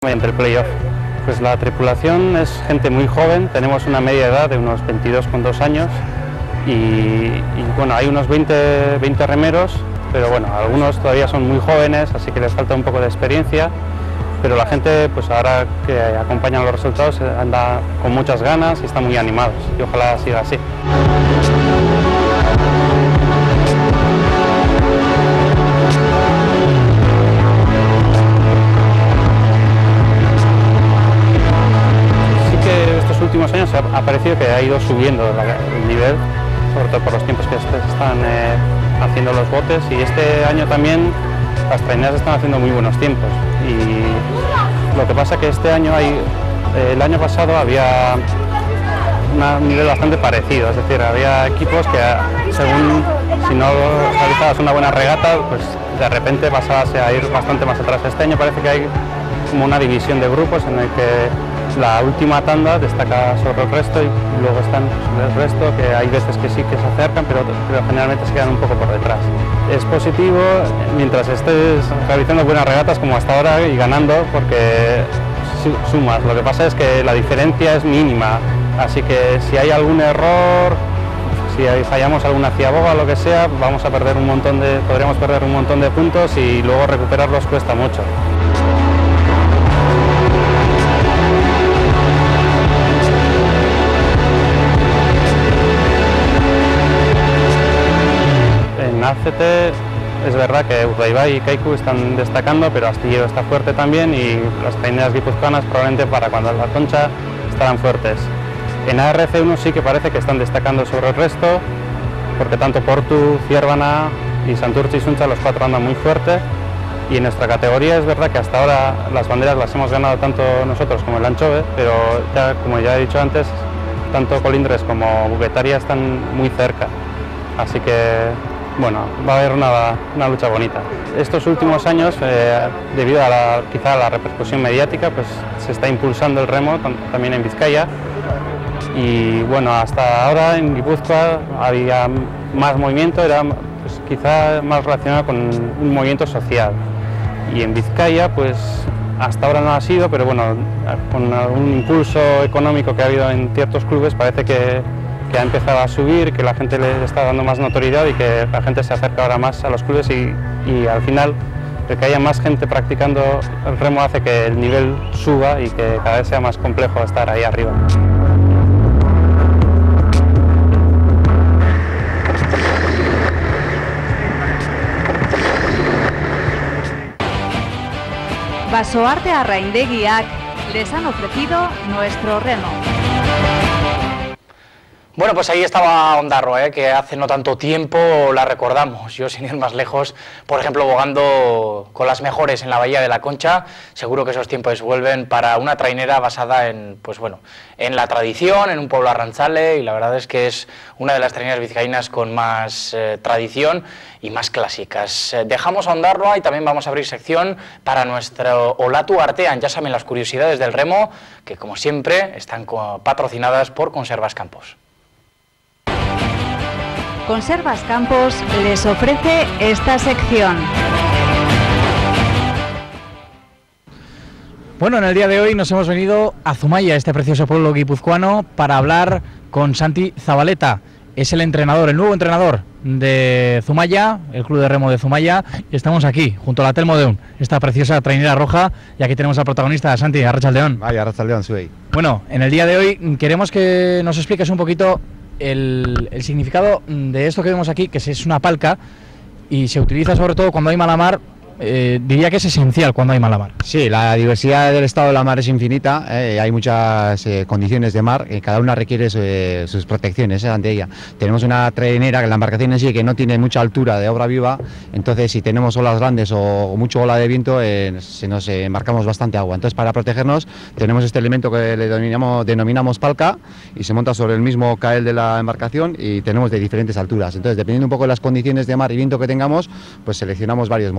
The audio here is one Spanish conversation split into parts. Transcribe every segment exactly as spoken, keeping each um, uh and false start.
mediante el playoff. Pues la tripulación es gente muy joven, tenemos una media edad de unos veintidós con dos años y, y bueno, hay unos veinte, veinte remeros, pero bueno, algunos todavía son muy jóvenes, así que les falta un poco de experiencia, pero la gente, pues ahora que acompañan los resultados, anda con muchas ganas y están muy animados y ojalá siga así. Últimos años ha parecido que ha ido subiendo el nivel, sobre todo por los tiempos que están eh, haciendo los botes, y este año también las traineras están haciendo muy buenos tiempos. Y lo que pasa que este año hay, eh, el año pasado había una, un nivel bastante parecido, es decir, había equipos que según si no realizabas una buena regata, pues de repente pasabas a ir bastante más atrás. Este año parece que hay como una división de grupos en el que la última tanda destaca sobre el resto y luego están el resto, que hay veces que sí que se acercan, pero, pero generalmente se quedan un poco por detrás. Es positivo mientras estés realizando buenas regatas como hasta ahora y ganando, porque sumas. Lo que pasa es que la diferencia es mínima, así que si hay algún error, si fallamos alguna ciaboga o lo que sea, vamos a perder un montón de, podríamos perder un montón de puntos y luego recuperarlos cuesta mucho. A C T es verdad que Urdaibai y Kaiku están destacando, pero Astillero está fuerte también y las traineras guipuzcoanas probablemente para cuando la Concha estarán fuertes. En A R C uno sí que parece que están destacando sobre el resto, porque tanto Portu, Ciervana y Santurtzi y Suncha, los cuatro andan muy fuerte, y en nuestra categoría es verdad que hasta ahora las banderas las hemos ganado tanto nosotros como el Anchove, pero ya, como ya he dicho antes, tanto Colindres como Bugetaria están muy cerca, así que bueno, va a haber una, una lucha bonita. Estos últimos años, eh, debido a la, quizá a la repercusión mediática, pues se está impulsando el remo con, también en Vizcaya, y bueno, hasta ahora en Guipúzcoa había más movimiento, era pues, quizá más relacionado con un movimiento social, y en Vizcaya pues hasta ahora no ha sido, pero bueno, con algún impulso económico que ha habido en ciertos clubes parece que que ha empezado a subir, que la gente le está dando más notoriedad y que la gente se acerca ahora más a los clubes y, y al final el que haya más gente practicando el remo hace que el nivel suba y que cada vez sea más complejo estar ahí arriba. Basoarte Arraindegiak les han ofrecido nuestro remo. Bueno, pues ahí estaba Ondarro, ¿eh? Que hace no tanto tiempo la recordamos. Yo, sin ir más lejos, por ejemplo, bogando con las mejores en la Bahía de la Concha, seguro que esos tiempos vuelven para una trainera basada en, pues bueno, en la tradición, en un pueblo arrantzale, y la verdad es que es una de las traineras vizcaínas con más eh, tradición y más clásicas. Eh, dejamos a Ondarroa y también vamos a abrir sección para nuestro Olatu Artean. Ya saben, las curiosidades del remo, que como siempre están patrocinadas por Conservas Campos. Conservas Campos les ofrece esta sección. Bueno, en el día de hoy nos hemos venido a Zumaya, este precioso pueblo guipuzcoano, para hablar con Santi Zabaleta. Es el entrenador, el nuevo entrenador de Zumaya, el club de remo de Zumaya, y estamos aquí, junto a la Telmo Deun, esta preciosa trainera roja, y aquí tenemos al protagonista, Santi, Arratsaldeon. Vaya, Arratsaldeon, soy. Bueno, en el día de hoy queremos que nos expliques un poquito el, el significado de esto que vemos aquí, que es una palca, y se utiliza sobre todo cuando hay mala mar. Eh, diría que es esencial cuando hay mala mar. Sí, la diversidad del estado de la mar es infinita, eh, hay muchas eh, condiciones de mar, y cada una requiere su, eh, sus protecciones eh, ante ella. Tenemos una trainera, que la embarcación en sí, que no tiene mucha altura de obra viva, entonces si tenemos olas grandes o mucho ola de viento, eh, se nos eh, embarcamos bastante agua. Entonces, para protegernos tenemos este elemento que le denominamos, denominamos palca, y se monta sobre el mismo cael de la embarcación, y tenemos de diferentes alturas. Entonces, dependiendo un poco de las condiciones de mar y viento que tengamos, pues seleccionamos varios modelos, ¿no?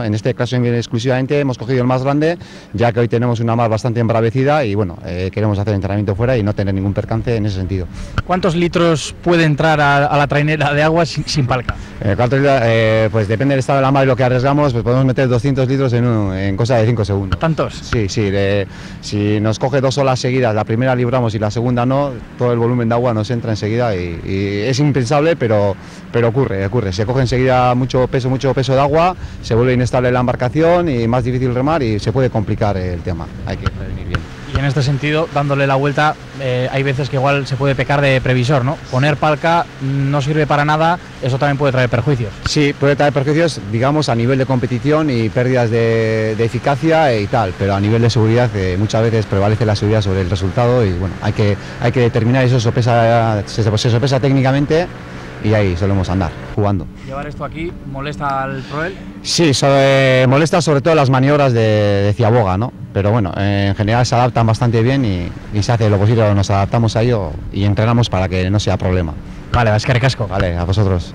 En este caso exclusivamente hemos cogido el más grande, ya que hoy tenemos una mar bastante embravecida y bueno, eh, queremos hacer entrenamiento fuera y no tener ningún percance en ese sentido. ¿Cuántos litros puede entrar a, a la trainera de agua sin, sin palca? Eh, eh, pues depende del estado de la mar y lo que arriesgamos, pues podemos meter doscientos litros en, un, en cosa de cinco segundos. ¿Tantos? Sí, sí. De, si nos coge dos olas seguidas, la primera libramos y la segunda no, todo el volumen de agua nos entra enseguida y, y es impensable, pero, pero ocurre, ocurre. Se coge enseguida mucho peso, mucho peso de agua, se vuelve inestable la embarcación y más difícil remar y se puede complicar el tema. Hay que prevenir bien. Y en este sentido, dándole la vuelta, eh, hay veces que igual se puede pecar de previsor, ¿no? Poner palca no sirve para nada, eso también puede traer perjuicios. Sí, puede traer perjuicios, digamos, a nivel de competición y pérdidas de, de eficacia y tal, pero a nivel de seguridad eh, muchas veces prevalece la seguridad sobre el resultado y bueno, hay que, hay que determinar eso, sopesa, se, se sopesa técnicamente y ahí solemos andar, jugando. ¿Llevar esto aquí molesta al Proel? Sí, so, eh, molesta sobre todo las maniobras de, de ciaboga, ¿no? Pero bueno, eh, en general se adaptan bastante bien y, y se hace lo posible, nos adaptamos a ello y entrenamos para que no sea problema. Vale, es que recasco. Vale, a vosotros.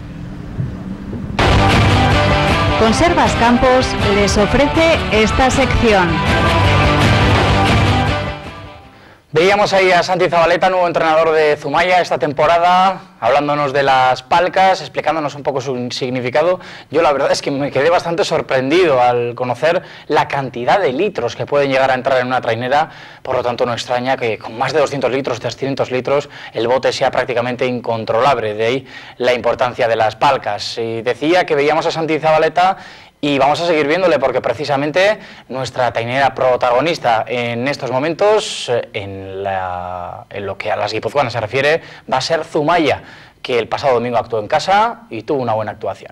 Conservas Campos les ofrece esta sección. Veíamos ahí a Santi Zabaleta, nuevo entrenador de Zumaya esta temporada, hablándonos de las palcas, explicándonos un poco su significado. Yo la verdad es que me quedé bastante sorprendido al conocer la cantidad de litros que pueden llegar a entrar en una trainera, por lo tanto no extraña que con más de doscientos litros, trescientos litros, el bote sea prácticamente incontrolable, de ahí la importancia de las palcas. Y decía que veíamos a Santi Zabaleta y vamos a seguir viéndole porque precisamente nuestra trainera protagonista en estos momentos, en, la, en lo que a las guipuzcoanas se refiere, va a ser Zumaya, que el pasado domingo actuó en casa y tuvo una buena actuación.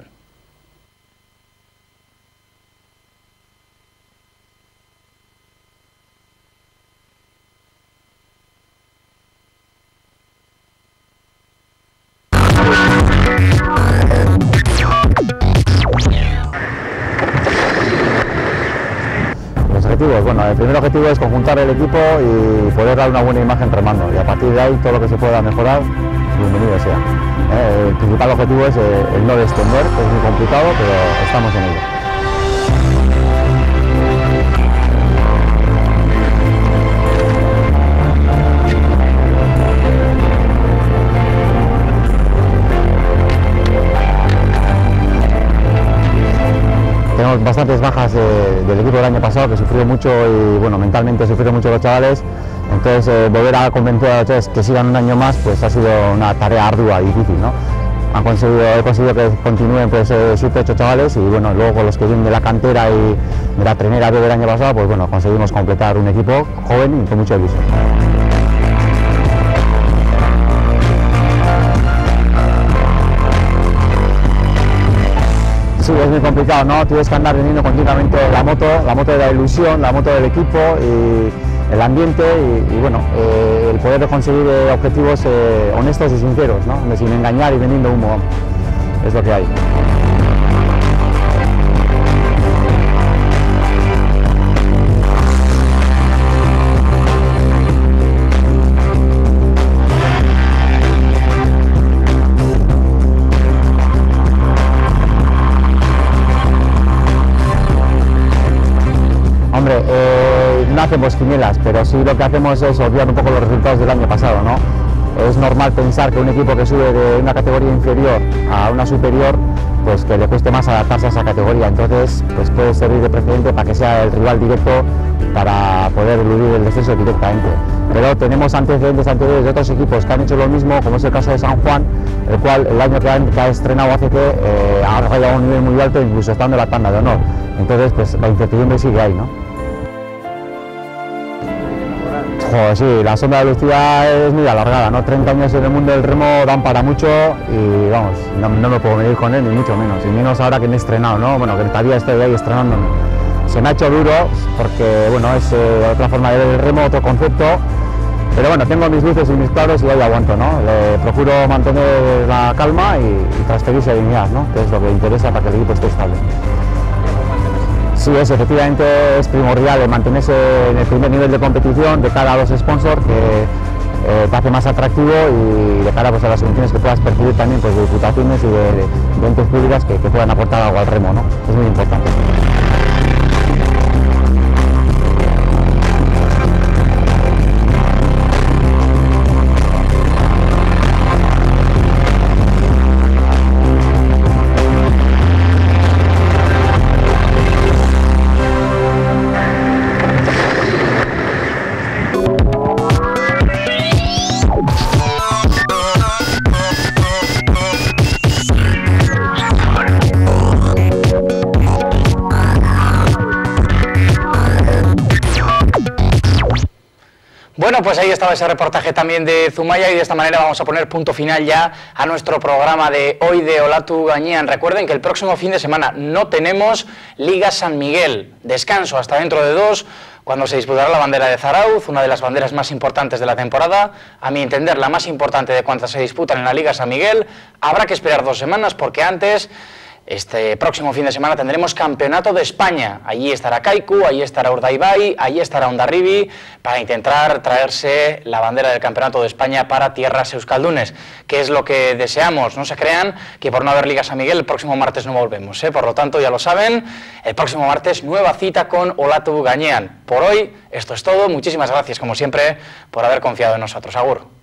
Bueno, el primer objetivo es conjuntar el equipo y poder dar una buena imagen remando y a partir de ahí todo lo que se pueda mejorar, bienvenido sea. Eh, el principal objetivo es eh, el no descender, que es muy complicado, pero estamos en ello. Tenemos bastantes bajas eh, del equipo del año pasado, que sufrió mucho y bueno, mentalmente sufrieron mucho los chavales, entonces eh, volver a convencer a los chavales que sigan un año más pues ha sido una tarea ardua y difícil, ¿no? Han conseguido, he conseguido que continúen pues siete ocho chavales y bueno, luego con los que vienen de la cantera y de la trainera del año pasado, pues bueno, conseguimos completar un equipo joven y con mucha ilusión. Sí, es muy complicado, ¿no? Tienes que andar teniendo continuamente la moto, la moto de la ilusión, la moto del equipo y el ambiente y, y bueno, eh, el poder conseguir eh, objetivos eh, honestos y sinceros, ¿no? Sin engañar y vendiendo humo, es lo que hay. Hombre, eh, no hacemos quinielas, pero sí lo que hacemos es obviar un poco los resultados del año pasado, ¿no? Es normal pensar que un equipo que sube de una categoría inferior a una superior, pues que le cueste más adaptarse a esa categoría, entonces pues puede servir de precedente para que sea el rival directo para poder eludir el descenso directamente. Pero tenemos antecedentes anteriores de otros equipos que han hecho lo mismo, como es el caso de San Juan, el cual el año que, han, que ha estrenado hace que eh, ha llegado a un nivel muy alto, incluso estando en la tanda de honor. Entonces pues la incertidumbre sigue ahí, ¿no? Joder, sí, la sombra de Lucía es muy alargada, ¿no? treinta años en el mundo del remo dan para mucho y vamos, no, no me puedo medir con él ni mucho menos, y menos ahora que me he estrenado, ¿no? Bueno, que todavía estoy ahí estrenándome. Se me ha hecho duro porque, bueno, es eh, otra forma de ver el remo, otro concepto, pero bueno, tengo mis luces y mis claros y ahí aguanto, ¿no? Le procuro mantener la calma y, y transferir serenidad, ¿no? Que es lo que interesa para que el equipo esté estable. Sí, es, efectivamente es primordial mantenerse en el primer nivel de competición de cara a los sponsors, que eh, te hace más atractivo y de cara pues, a las subvenciones que puedas percibir también pues, de diputaciones y de, de, de entes públicas que, que puedan aportar algo al remo, ¿no? Es muy importante. Bueno, pues ahí estaba ese reportaje también de Zumaya y de esta manera vamos a poner punto final ya a nuestro programa de hoy de Olatu Gañian. Recuerden que el próximo fin de semana no tenemos Liga San Miguel, descanso hasta dentro de dos, cuando se disputará la bandera de Zarauz, una de las banderas más importantes de la temporada, a mi entender la más importante de cuantas se disputan en la Liga San Miguel. Habrá que esperar dos semanas porque antes... Este próximo fin de semana tendremos Campeonato de España. Allí estará Kaiku, allí estará Urdaibai, allí estará Hondarribi para intentar traerse la bandera del Campeonato de España para tierras euskaldunes, que es lo que deseamos. No se crean que por no haber Liga San Miguel el próximo martes no volvemos, ¿eh? Por lo tanto, ya lo saben, el próximo martes nueva cita con Olatu Gañian. Por hoy, esto es todo. Muchísimas gracias, como siempre, por haber confiado en nosotros. Agur.